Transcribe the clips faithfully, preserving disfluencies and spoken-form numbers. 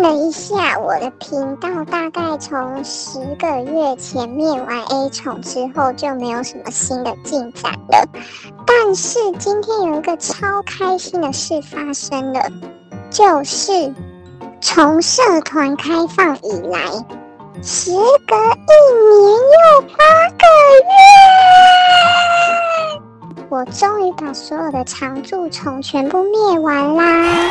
了一下我的频道，大概从十个月前灭完 A 宠之后就没有什么新的进展了。但是今天有一个超开心的事发生了，就是从社团开放以来，时隔一年又八个月，我终于把所有的常驻宠全部灭完啦。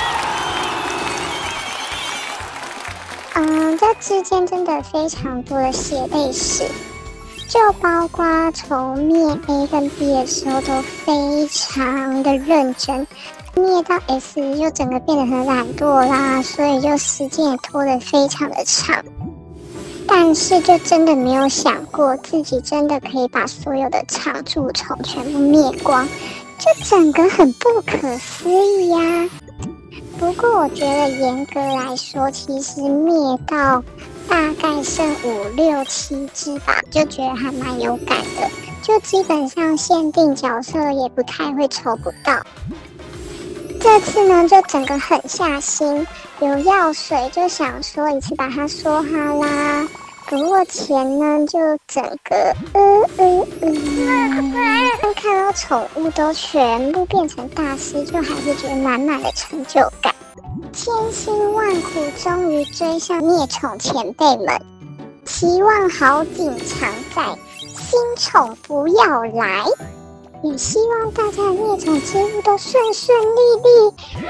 嗯，这之间真的非常多的血泪史，就包括从灭 A 跟 B 的时候都非常的认真，灭到 S 就整个变得很懒惰啦，所以就时间也拖得非常的长。但是就真的没有想过自己真的可以把所有的常驻宠全部灭光，就整个很不可思议呀、啊。不过我觉得严格来说，其实灭到大概剩五六七只吧，就觉得还蛮有感的。就基本上限定角色也不太会抽不到。这次呢，就整个狠下心，有药水就想说一次把它说好啦。不过钱呢，就整个呃呃呃，看到宠物都全部变成大师，就还是觉得满满的成就感。千辛万苦，终于追上灭宠前辈们，希望好景常在，新宠不要来。也希望大家的灭宠之路都顺顺利利。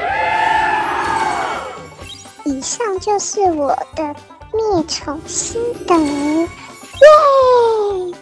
以上就是我的灭宠心得，耶！